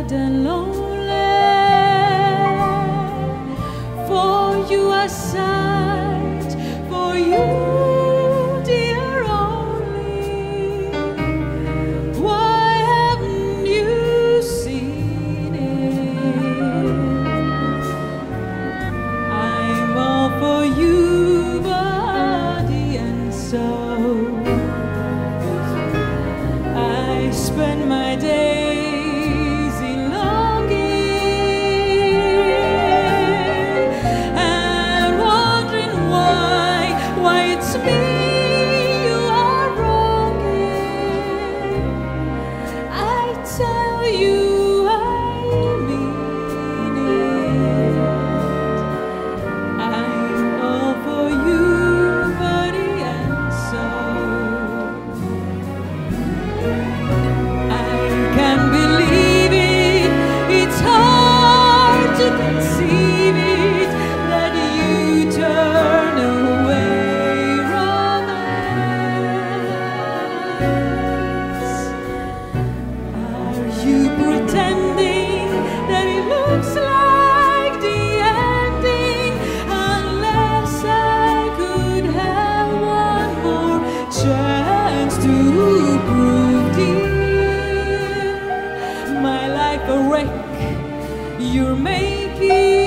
sad and lonely, for you are sight, for you, dear only. Why haven't you seen it? I'm all for you, body and soul. I spend my days in longing and wondering why it's me you are wronging. I tell you I mean it. I'm all for you, body and soul. I can't believe it, it's hard to conceive it, that you turn away romance. Are you pretending that it looks like the ending? Unless I could have one more chance to prove dear, my life a wreck you're making.